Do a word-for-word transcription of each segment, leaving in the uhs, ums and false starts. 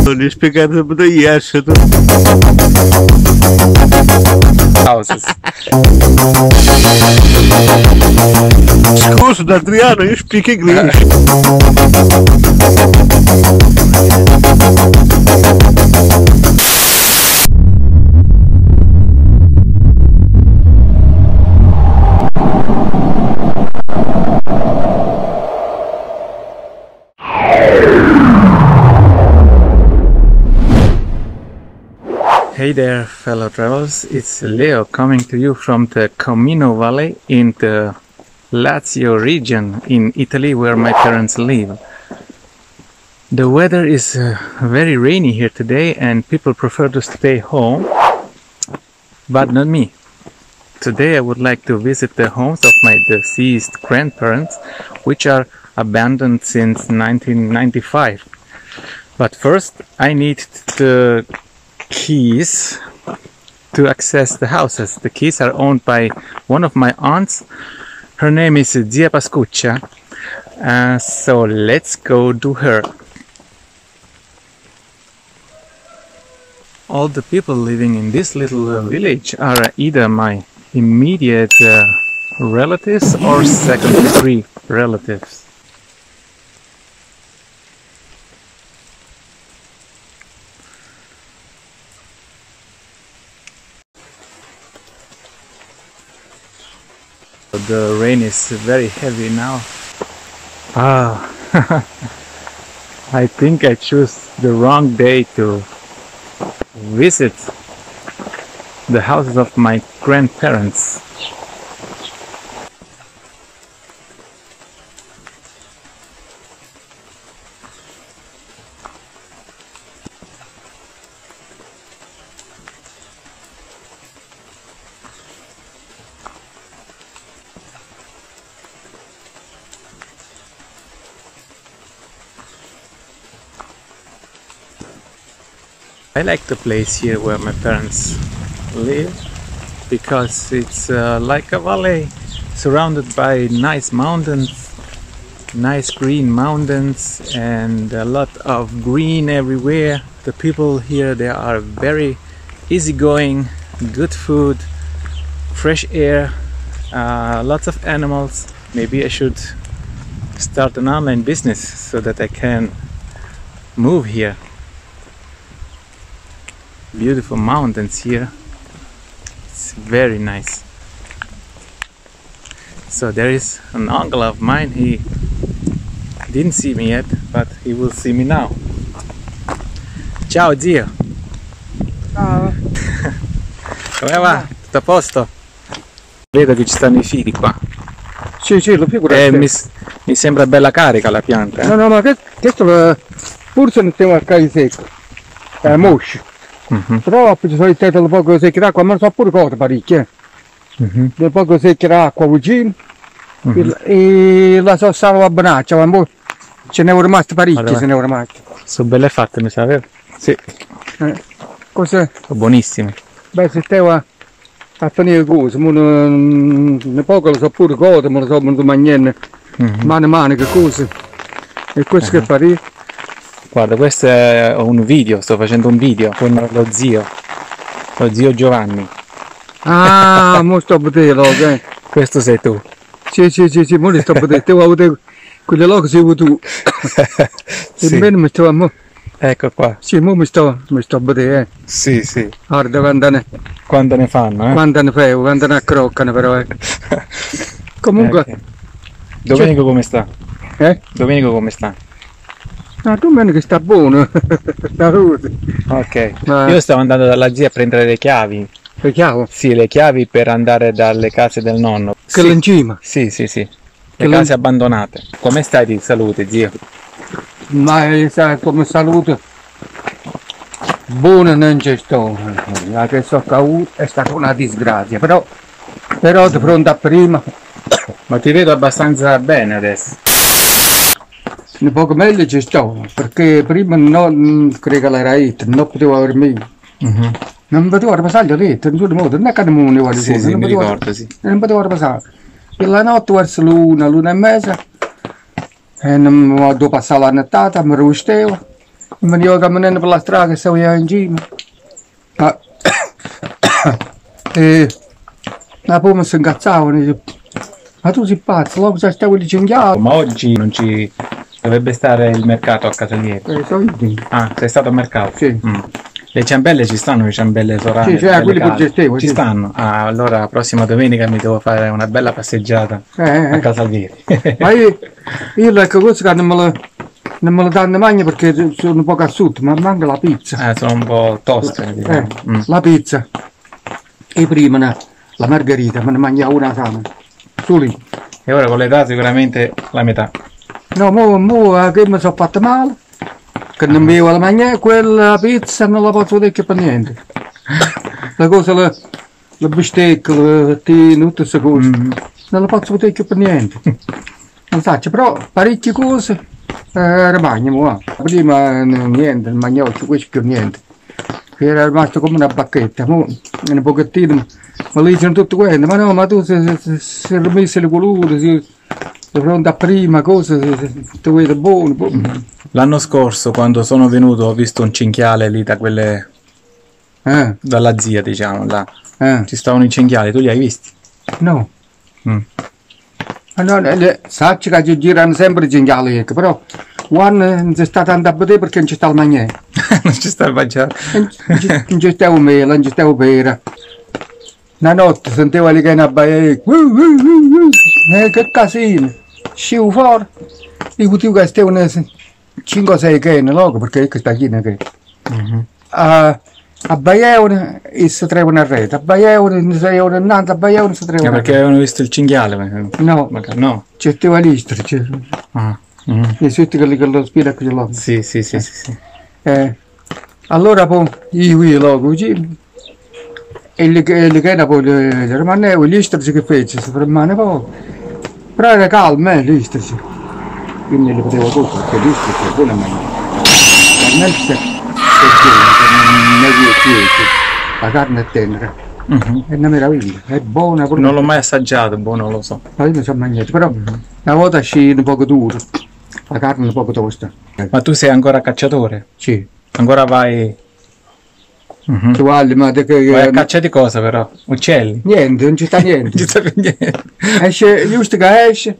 non è spiegato per ieri. Houses. Scusa, Adriano, io speak English. Hey there, fellow travelers, it's Leo coming to you from the Comino Valley in the Lazio region in Italy where my parents live. The weather is uh, very rainy here today and people prefer to stay home, but not me. Today I would like to visit the homes of my deceased grandparents, which are abandoned since nineteen ninety-five. But first I need the keys to access the houses. The keys are owned by one of my aunts. Her name is Zia Pascuccia. Uh, so let's go to her. All the people living in this little uh, village are either my immediate uh, relatives or second degree relatives. The rain is very heavy now. Ah, I think I chose the wrong day to visit the houses of my grandparents. I like the place here where my parents live because it's uh, like a valley surrounded by nice mountains, nice green mountains and a lot of green everywhere. The people here, they are very easygoing, good food, fresh air, uh, lots of animals. Maybe I should start an online business so that I can move here. Beautiful mountains here. It's very nice. So there is an uncle of mine. He didn't see me yet, but he will see me now. Ciao zio. Ciao. Come va? Tutto a posto? Vedo che ci stanno i figli qua. Sì, sì, lo figura. Eh, mi, mi sembra bella carica la pianta. Eh? No, no, ma questo, questo forse non stiamo a caso secco. È moscio. Mm-hmm. Però ci sono state un po' di secca d'acqua, ma sono pure cose parecchie. Mm-hmm. Un po' di secca d'acqua vicino. Mm-hmm. E la so stava a banaccia, ma ce ne sono rimaste parecchie, ce ne sono rimaste. Sono belle fatte, mi sa, vero? Sì. Eh, cos'è? Sono buonissime. Beh, se te va a tenere cose, ne poco lo so pure cose, ma lo so non mangiare, Mm-hmm. mani mani che cose. E questo Uh-huh. che pare? Guarda, questo è un video, sto facendo un video con lo zio, lo zio Giovanni. Ah, mo sto a vedere, eh. Questo sei tu. Sì, sì, sì, sì, mo li sto a vedere, te vuoi vedere quelle là che sei tu. Sì. E bene mi sto, mo, Ecco qua. sì, mo mi sto, mi sto a vedere, eh. Sì, sì. Guarda quando ne, Quando ne fanno, eh? quando ne fai, quando ne accroccano però, eh. Comunque, Ok. Domenico come sta? eh? Domenico come sta? No, tu meno che sta buono, salute. Ok. Ma- Io stavo andando dalla zia a prendere le chiavi. È chiaro? Sì, le chiavi per andare dalle case del nonno. Che Sì. là in cima. Sì, sì, sì. Le Che là- case abbandonate. Come stai di salute, zio? Ma eh, sai, come salute, buono non c'è sto, la che so che ho avuto è stata una disgrazia, però, però di fronte a prima, Ma ti vedo abbastanza bene adesso. un poco meglio ci sto, perché prima non credo che l'era detto, non potevo aver meglio. Mhm. Non potevo ripassare letto, in tutti i modi, non è che non mi voglio Sì, sì, non mi potevo- ricordo, sì. non potevo ripassare. E la notte verso l'una, l'una e mezza, e non mi ho dovuto passare la nottata, mi ristevo, venivo camminando per la strada che stavo in giro. Ah. E la poi mi si incazzavano e dice, ma tu sei pazzo, lo sai stavo di cinghiale. Ma oggi non ci dovrebbe stare il mercato a Casaglieri. Eh, so io. Ah, sei stato al mercato? Sì. Mm. Le ciambelle ci stanno, le ciambelle sorane? Sì, cioè, quelli che gestevo, ci sì. stanno. Ah, allora la prossima domenica mi devo fare una bella passeggiata Eh, eh. a Casaglieri. Ma io, io ecco questo che non me lo, non me lo danno mai perché sono un po' a sud, ma manca la pizza. Eh, sono un po' toste, diciamo. Eh, Mm. la pizza. E prima no, la margherita, me ne mangiavo una sana. Su lì. E ora con l'età sicuramente la metà. No, mo, mo eh, che mi sono fatto male, che non mi devo la mangiare, quella pizza non la posso vedere per niente. Le cose, le, le bistecche, le tine, tutte queste cose, Mm. non la posso vedere per niente. Non so, però parecchie cose eh, rimaniamo. Eh. Prima eh, niente, non mangiavo questo più niente. Era rimasto come una bacchetta, mo un pochettino mi dicono tutto questo, ma no, ma tu sei, sei, sei rimesso le colore, sei, sei pronto a prima, cosa, ti vedo buono, buono. L'anno scorso quando sono venuto ho visto un cinghiale lì da quelle, Eh, dalla zia diciamo, là. eh, Ci stavano i cinghiali, tu li hai visti? no. Mm. Ma no, le, sacci che ci girano sempre i cinghiali, ecco, però quando non si sta tanto a vedere perché non ci sta il mangiare. Non ci sta il mangiare. Non ci stavo mele, non ci stavo pera. Una notte sentivo lì che una baia, eh, che casino, scivo fuori, i motivo che stavano cinque sei cani, no? Perché questa china che Mhm. a a baiavano e si trovano a rete, a baiavano, si trovano innanzi, a baiavano si Eh, trovano a perché avevano visto il cinghiale? eh, no, magari- No. c'è stava l'istria, c'è, Ah. Mhm. e tutti quelli che lo spira che ce l'hanno. Sì, sì, sì, sì, sì. Eh, allora poi io io lo così e le che le che poi le le rimanevo gli istrici che fece si fermane poco però era calmo eh l'istrici quindi le potevo tutto perché l'istrici è buona mangiare veramente non è più la carne è tenera Mhm. è una meraviglia è buona pure Non l'ho mai assaggiato, boh, non lo so. ma io mi sono mangiato però una volta esce un poco duro la carne è un poco tosta Ma tu sei ancora cacciatore? sì Ancora vai... Mhm. tu guardi ma te che Vai a caccia di cosa però? Uccelli? niente non ci sta niente Non ci sta più niente. esce, giusto che esce,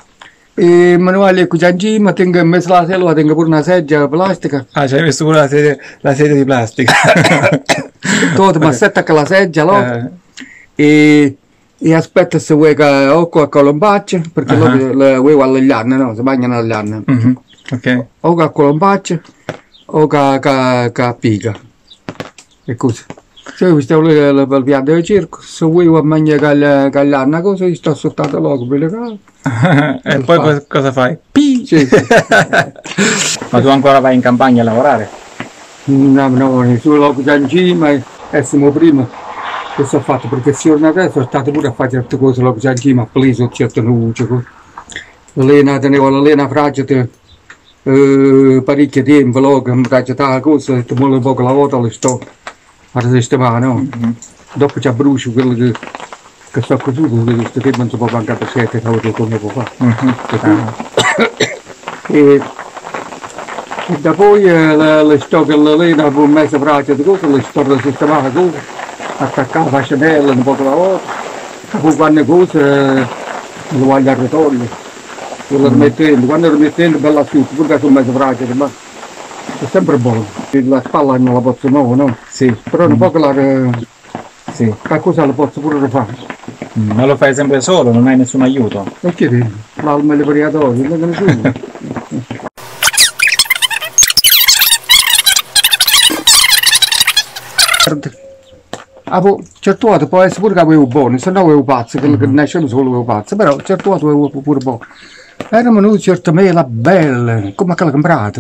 e manuale qui in cima, tengo in mezzo alla selva, tengo pure una sedia plastica, Ah, ci hai messo pure la sedia, la sedia di plastica. tutto, ma aspetta che la sedia, no? Eh, E, e aspetta se vuoi che o con colombaccia, perché Ah. loro le vuoi alle liane, no? Si mangiano alle liane, mhm. Ok. o con colombaccia o con con piga, e così. Se io stavo lì al piano del circo, se vuoi mangiare con l'anna cosa, io sto soltanto logo, per le cose. E poi co- cosa fai? Pi! Sì, sì. Ma tu ancora vai in campagna a lavorare? No, no, solo logo già in cima, e siamo prima. Questo ho fatto perché se io adesso sono stato pure a fare certe cose logo già in cima, a preso certe luci. L'Elena, tenevo l'Elena fragile, eh, parecchio tempo, logo, mi fragile la cosa, ho detto, un poco la volta le sto a sistemare, no? Mhm. Dopo ci abbrucio quello che, che sto così, perché questo tempo non si può mancare per sette, come può fare. Mhm. Ah. E, e da poi eh, le, le sto che l'Elena per un mese fragile, cose, le sto a sistemare cose, attaccare la fascinella un po' la volta, e poi quando cose eh, lo voglio a ritogliere, lo rimettendo, quando lo rimettendo bella asciutta, pure che sono mese fragile, ma è sempre buono. La spalla non la posso nuova, no? Sì. Però un po' che la, Sì. qualcosa la posso pure rifare. Mm, Ma lo fai sempre solo, non hai nessun aiuto? E che dici? L'alma e le variatori, non è nessuno. Ah, poi, certo volte può essere pure che avevo buono, se no avevo pazzo, quello che nasce solo avevo pazzo, però certo volte avevo pure buono. Era venuto certe mela belle, come quella comprata.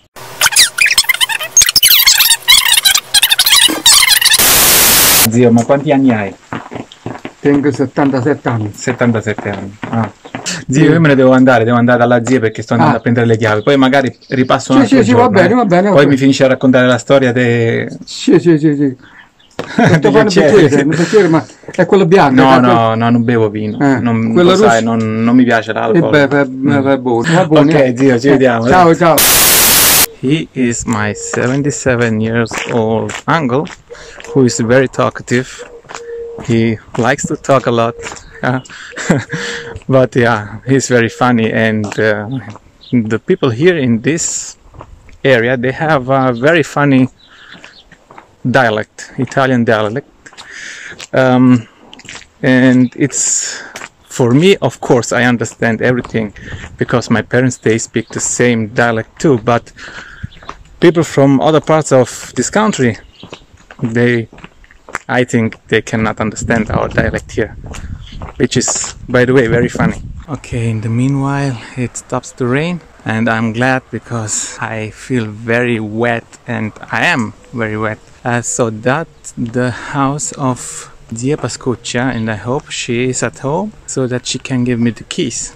Zio, ma quanti anni hai? Tengo settantasette anni. settantasette anni. Ah. Zio, io me ne devo andare, devo andare dalla zia perché sto andando Ah. a prendere le chiavi, poi magari ripasso un Sì, altro sì, sì, va giorno, bene, eh. va bene, va Poi bene. mi finisce a raccontare la storia de... Sì, sì, sì, sì. Sto degli fare un uccelli. bicchiere, un bicchiere, ma è quello bianco. No, è quello- no, no, non bevo vino, Eh, non, quello lo sai, russo- non, non mi piace E l'alcol. beh, beh, beh, beh, buono. Va buono, Ok, eh. zio, ci Eh, vediamo. Ciao, ciao. He is my seventy-seven years old uncle who is very talkative. He likes to talk a lot. Uh, but yeah, he's very funny, and uh, the people here in this area, they have a very funny dialect, Italian dialect. Um, and it's, for me, of course, I understand everything because my parents, they speak the same dialect too, but people from other parts of this country, they, I think they cannot understand our dialect here, which is, by the way, very funny. Okay, in the meanwhile, it stops to rain, and I'm glad because I feel very wet, and I am very wet. Uh, so that's the house of Zia Pascuccia, and I hope she is at home so that she can give me the keys.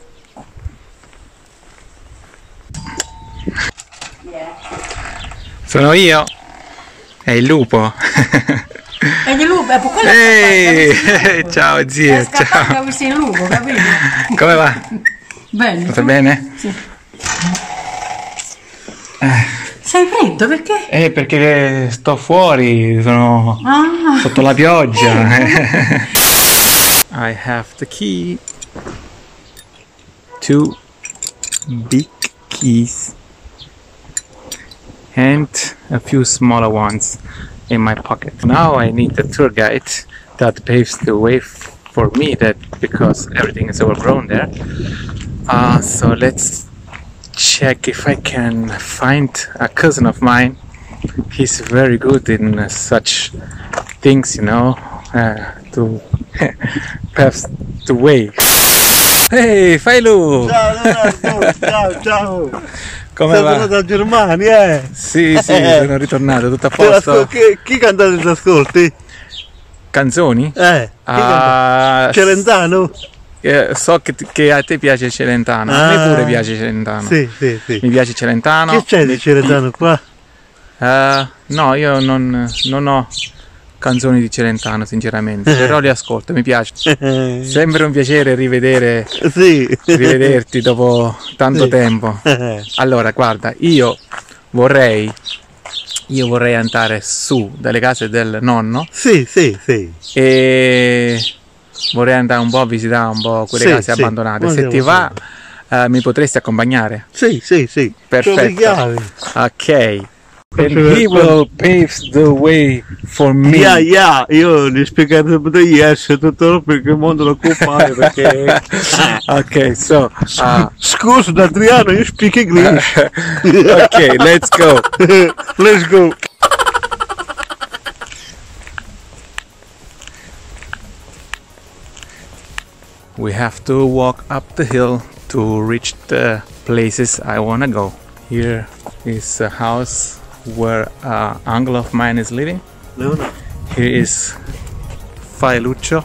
Sono io. È il lupo. È il lupo, è quello. Ehi, ciao zia, è ciao. Ciao. È il lupo, capito? Come va? Bene. Sta bene? Sì. Sei freddo perché? Eh, perché sto fuori, sono Ah. sotto la pioggia. I have the key. Two big keys and a few smaller ones in my pocket. Now I need a tour guide that paves the way for me, that because everything is overgrown there. Uh, so let's check if I can find a cousin of mine. He's very good in uh, such things, you know, uh, to pave the way. Hey, Failu! Ciao Leonardo, ciao, ciao. Come Sei va? tornato a Germania, eh? Sì, sì, sono ritornato, tutto a Te l'ascol- posto. Chi, chi canta le ascolti? Canzoni? Eh, chi canta? Ah, Celentano? eh, so che, che a te piace Celentano, a me Ah, pure piace Celentano. Sì, sì, sì. Mi piace Celentano. Che c'è di Celentano qua? Eh, no, io non, non ho canzoni di Celentano, sinceramente, però li ascolto, mi piace. Sembra un piacere rivedere, Sì. rivederti dopo tanto Sì. tempo. Allora, guarda, io vorrei, io vorrei andare su dalle case del nonno Sì, sì, sì. e vorrei andare un po' a visitare un po' quelle Sì, case sì. abbandonate. Se Andiamo ti va, eh, mi potresti accompagnare? Sì, sì, sì. Perfetto. Sono le chiavi. Ok. And he will pave the way for me. Yeah, yeah, io gli ho spiegato per yes, tutto perché il mondo lo occupare perché... Okay, so uh, Scusa, Adriano, you speak English. okay, let's go. Let's go. We have to walk up the hill to reach the places I wanna go. Here is a house where an uncle of mine is living. Leonardo. Here is Failuccio.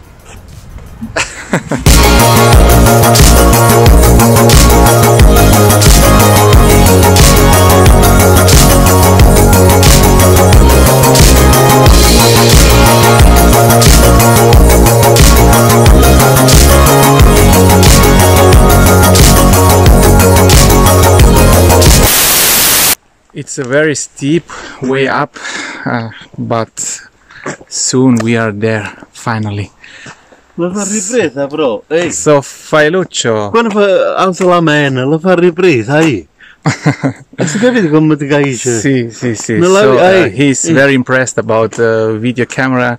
It's a very steep way up, uh, but soon we are there, finally. La fa ripresa, però. Ehi, So, Failuccio, quando fa, alza la mano, la fa ripresa, ehi. E si capite come ti capisce? sì, sì, sì. Non la- So, uh, eh, he's eh. very impressed about the video camera.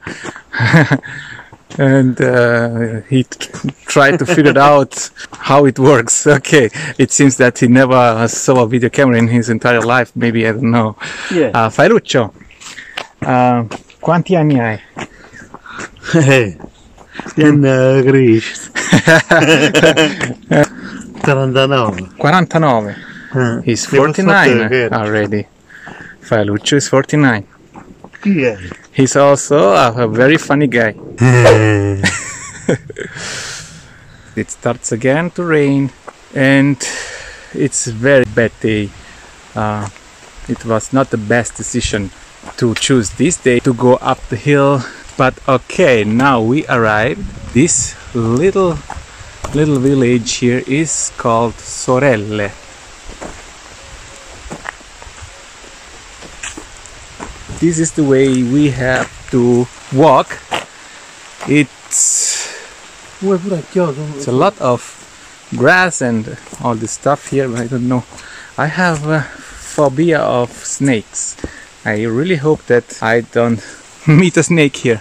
And uh, he t- tried to figure out how it works. Okay, it seems that he never saw a video camera in his entire life. Maybe, I don't know. Yeah. Uh, Failuccio, uh, quanti anni hai? Eh, in Greece. trentanove. quarantanove. Eh, He's devo sapere forty-nine che era. already. Failuccio is forty-nine. Chi è? He's also a, a very funny guy. Eh, It starts again to rain, and it's very bad day. Uh, it was not the best decision to choose this day to go up the hill, but okay, now we arrived. This little little village here is called Sorelle. this is the way we have to walk. It's, Vuoi pure a chiodo? it's a lot of grass and all this stuff here, but I don't know. I have a phobia of snakes. I really hope that I don't meet a snake here.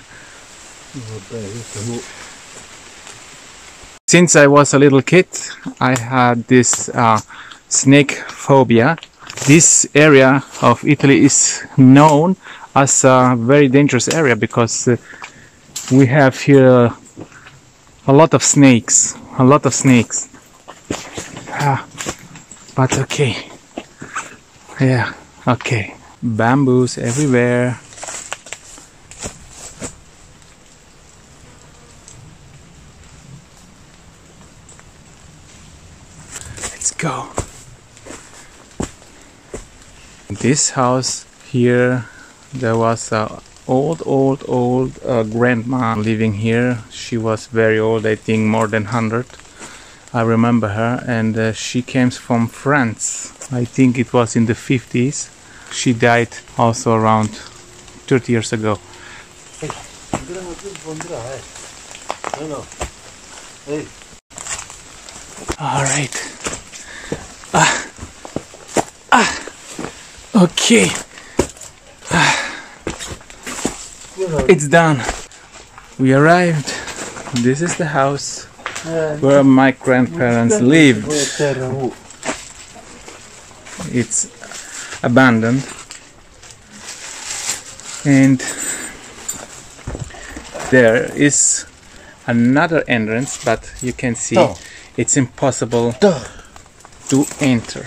Since I was a little kid, I had this uh, snake phobia. This area of Italy is known as a very dangerous area because uh, we have here a lot of snakes, a lot of snakes. Ah, but okay, yeah, okay. Bamboos everywhere. Let's go. This house here, there was a old, old, old uh, grandma living here. She was very old, I think more than one hundred. I remember her, and uh, she came from France. I think it was in the fifties. She died also around thirty years ago. All right. Ah. Ah. Okay. Ah. It's done. We arrived. This is the house where my grandparents lived. It's abandoned, and there is another entrance, but you can see it's impossible to enter.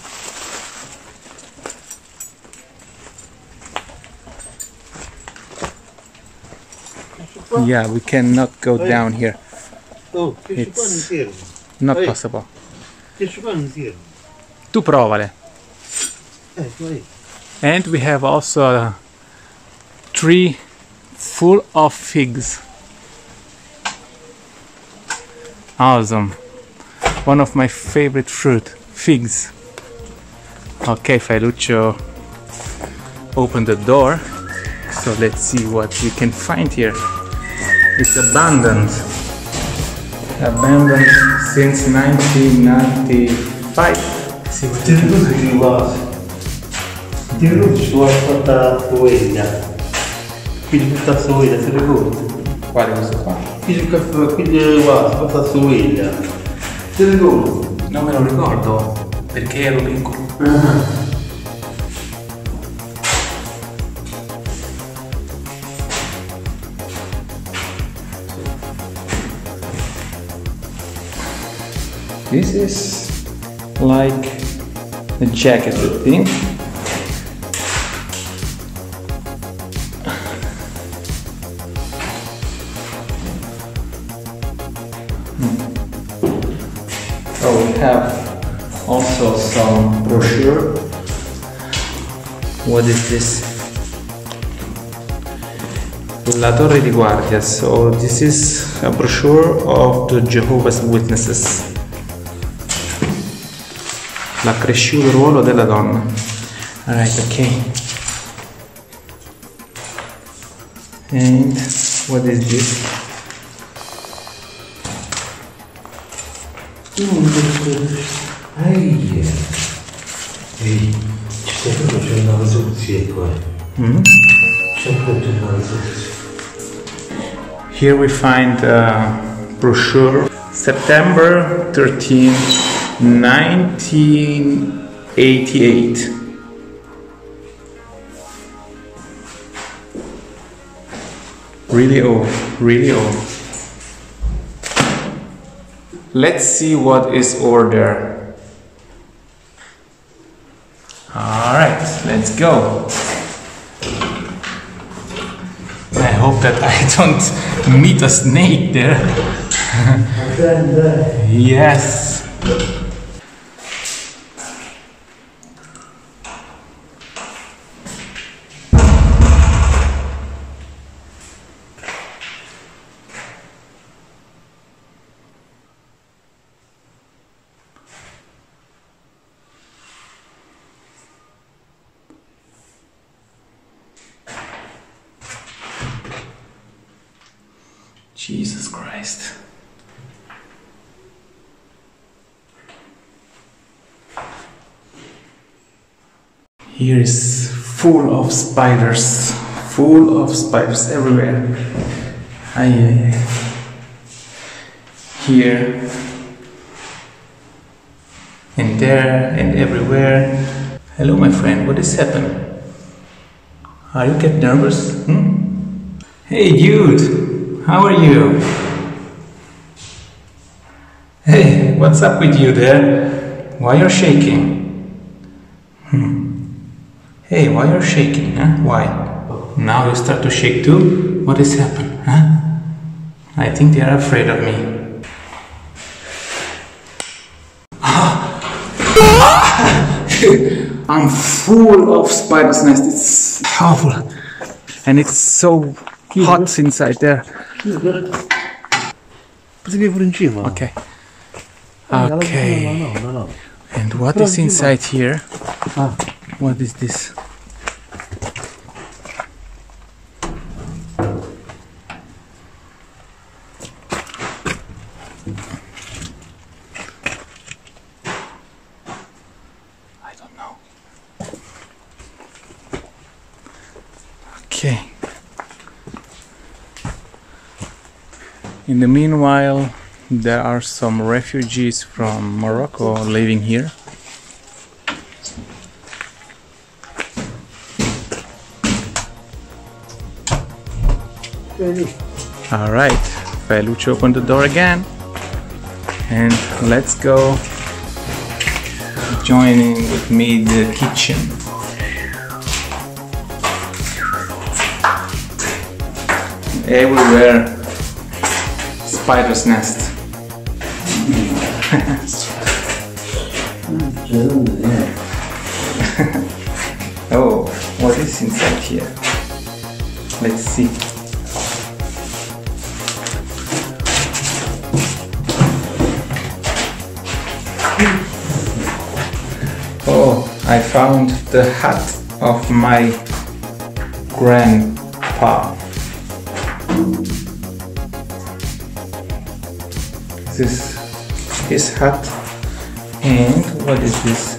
Yeah, we cannot go down here. It's not possible. Tu provale. And we have also a tree full of figs. Awesome. One of my favorite fruit, figs. Okay, Failuccio opened the door. So let's see what we can find here. It's abandoned. Abandoned since nineteen ninety-five. Sì, ti ricordi di qua? Ti ricordi di qua fatta Sueglia? Qui di questa Sueglia, ti ricordi? Quale questo qua? Qui di questa, qui di qua, fatta Sueglia. Ti ricordi? Non me lo ricordo perché ero piccolo. Ah. This is like a jacket, I think. Oh, we have also some brochure. What is this? La Torre di Guardia. So this is a brochure of the Jehovah's Witnesses. L'accresciuto ruolo della donna. Alright, okay. And what is this? Ehi, ehi, c'è proprio c'è una risoluzione qua. Mm-hmm. C'è proprio una risoluzione. Here we find a brochure, September thirteenth, nineteen eighty-eight. Really old, really old. Let's see what is over there. Alright, let's go. I hope that I don't meet a snake there. Yes. Jesus Christ. Here is full of spiders, full of spiders everywhere. Ay, ay, ay. Here and there and everywhere. Hello, my friend, what is happening? Are you getting nervous? Hmm? Hey, dude, how are you? Hey, what's up with you there? Why you're shaking? Hmm. Hey, why you're shaking, huh? Why? Now you start to shake too? What has happened, huh? I think they are afraid of me. I'm full of spiders' nest. It's awful. And it's so hot inside there. Okay. Okay. No, no, no. And what is inside here? What is this? I don't know. Okay. In the meanwhile, there are some refugees from Morocco living here. All right, Felucci opened the door again, and let's go join in with me the kitchen. Everywhere spider's nest. Oh, what is inside here? Let's see. Oh, I found the hat of my grandpa. This is his hat. And what is this?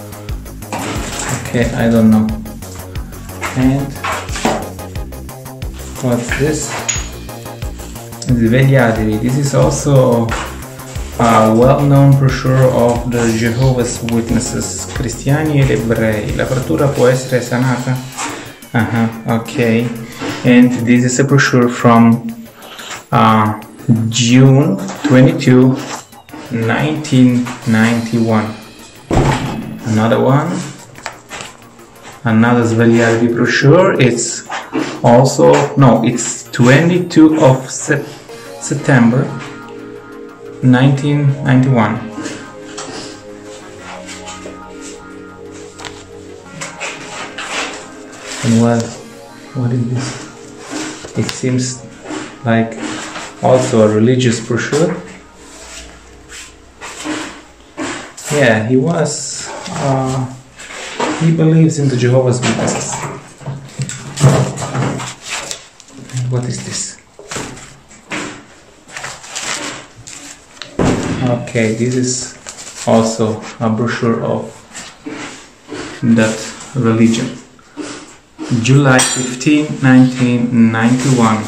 Okay, I don't know. And what's this? Svegliatevi. This is also a well-known brochure of the Jehovah's Witnesses, cristiani ed ebrei. La frattura può essere sanata. Uh-huh, okay. And this is a brochure from uh, June twenty-second, nineteen ninety-one. Another one. Another Svegliatevi brochure. It's also, no, it's twenty-second of September nineteen ninety-one. And what, what is this? It seems like also a religious brochure. Yeah, he was, uh, he believes in the Jehovah's Witnesses. And what is this? Okay, this is also a brochure of that religion. July fifteenth, nineteen ninety-one.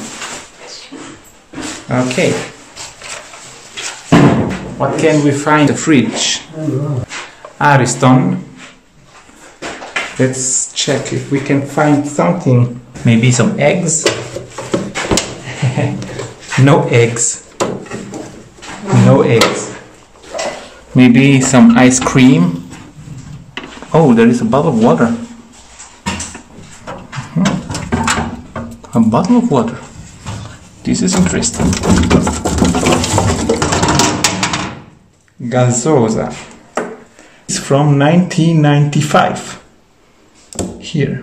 Okay. What can we find in the fridge? Ariston. Let's check if we can find something. Maybe some eggs? No eggs. No eggs. Maybe some ice cream. Oh, there is a bottle of water. Mm-hmm. A bottle of water. This is interesting. Gazosa. It's from nineteen ninety-five. Here.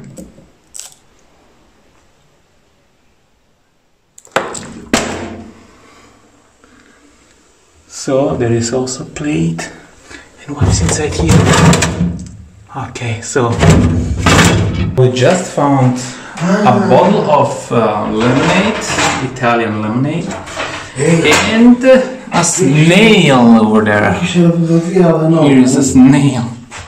So there is also a plate. And what is inside here? Okay, so we just found a bottle of uh, lemonade, Italian lemonade, And a snail over there. C'è la fotografia alla nonna. Here is a snail.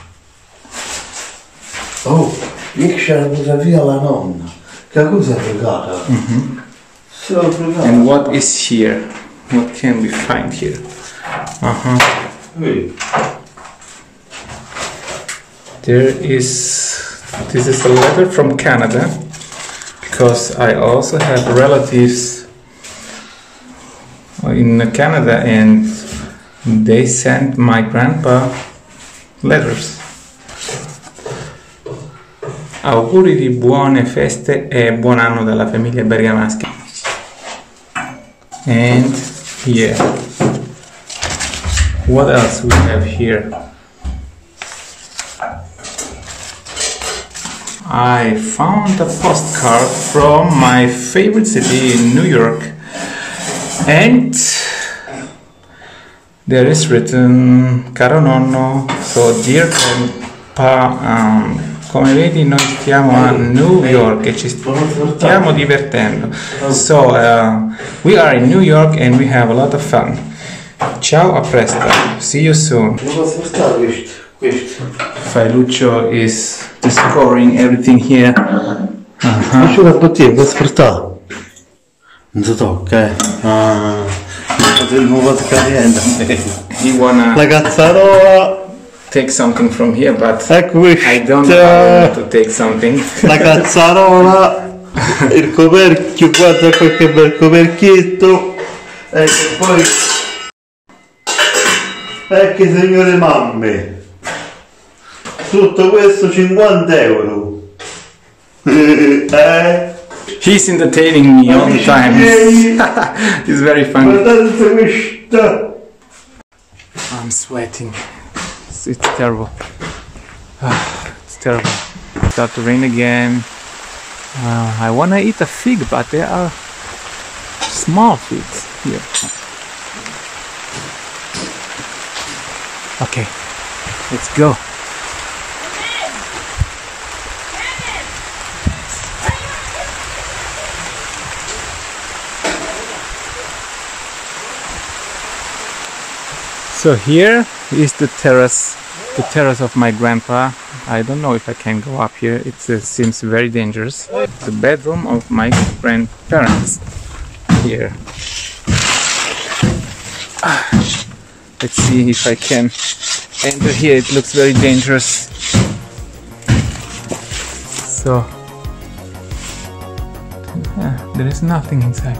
Oh, lì c'è la fotografia alla nonna. Che cosa è fregata? Se l'ho fregata. And what is here? What can we find here? Uh-huh. Vedi? There is, this is a letter from Canada, because I also have relatives in Canada and they sent my grandpa letters. Auguri di buone feste e buon anno dalla famiglia Bergamaschi. And yeah, what else we have here? I found a postcard from my favorite city in New York, and there is written caro nonno, so dear grandpa, um, come vedi noi stiamo a New York e ci stiamo divertendo. So uh, we are in New York and we have a lot of fun. Ciao, a presto, see you soon. Failuccio is discovering everything here. Uh-huh. Faccio la bottiglia, che sfruttare. Non si tocca, eh. Ah, il nuovo scarienda. You wanna La cazzarola. take something from here, but Ecco qui. I don't know to take something. La cazzarola. Il coperchio, guarda quel che bel coperchietto. Ecco poi. Ecco signore mamme. Tutto questo cinquanta euro. Eh? He's entertaining me all the time. He's very funny. Guardate questo. I'm sweating. It's, it's terrible. Ah, it's terrible. It's start to rain again. Uh, I wanna eat a fig, but there are small figs here. Okay, let's go. So here is the terrace, the terrace of my grandpa. I don't know if I can go up here. It uh, seems very dangerous. The bedroom of my grandparents here. Ah, let's see if I can enter here. It looks very dangerous. So yeah, there is nothing inside.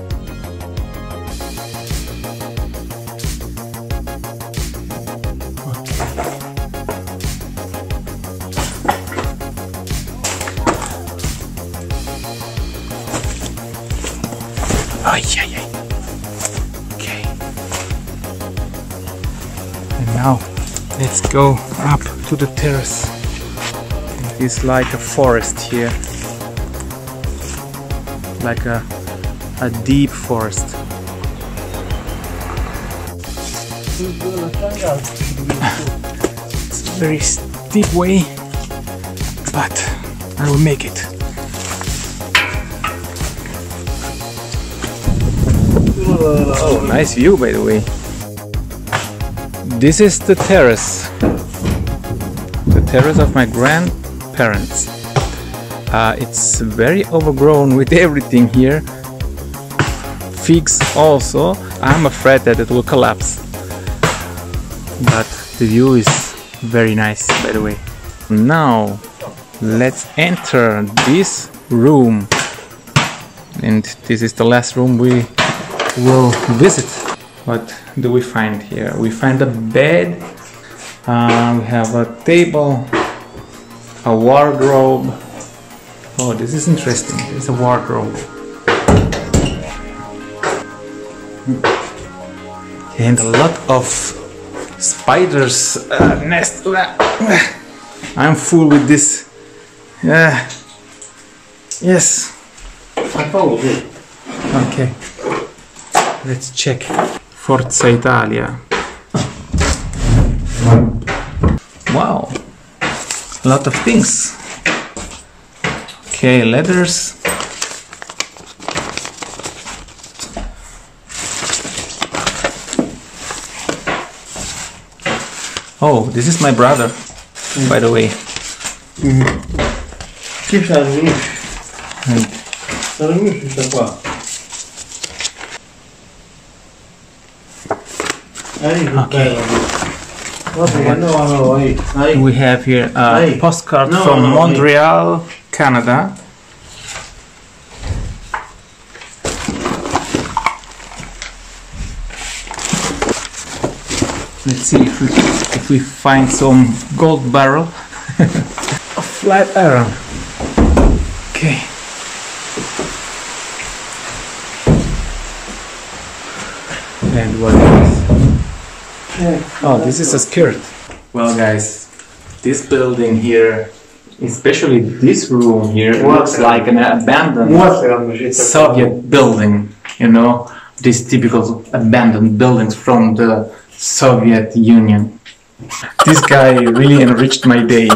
Oh, yeah, yeah. Okay. And now let's go up to the terrace. It's like a forest here. Like a, a deep forest. It's a very steep way, but I will make it. Oh, nice view, by the way. This is the terrace. The terrace of my grandparents. Uh, it's very overgrown with everything here. Figs also. I'm afraid that it will collapse. But the view is very nice, by the way. Now, let's enter this room. And this is the last room we will visit. What do we find here? We find a bed, uh, we have a table, a wardrobe. Oh, this is interesting. It's a wardrobe. And a lot of spiders uh, nest. I'm full with this. Yeah. Yes. Okay. Let's check. Forza Italia. Wow. A lot of things. Okay, letters. Oh, this is my brother, by the way. Che c'ha il misch? And Sta il misch sta qua. Ahí, Okay. okay. No, no, ahí, ahí. we have here a Hey. postcard No, from no, no, Montreal, Canada. Let's see if we, if we find some gold barrel. A flat iron. Okay. And what is? Oh, this is a skirt. Well, guys, this building here, especially this room here, looks like an abandoned Soviet building. You know, these typical abandoned buildings from the Soviet Union. This guy really enriched my day.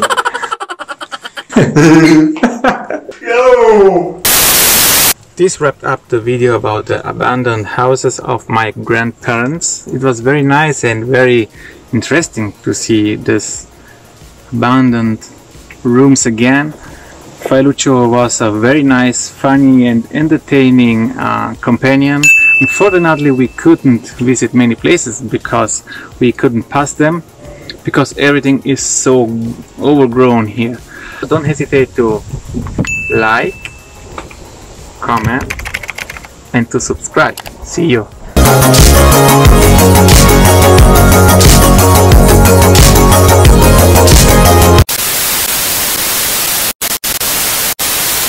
Yo! This wrapped up the video about the abandoned houses of my grandparents. It was very nice and very interesting to see this abandoned rooms again. Failuccio was a very nice, funny and entertaining uh, companion. Unfortunately, we couldn't visit many places because we couldn't pass them, because everything is so overgrown here. Don't hesitate to like, comment and to subscribe. See you!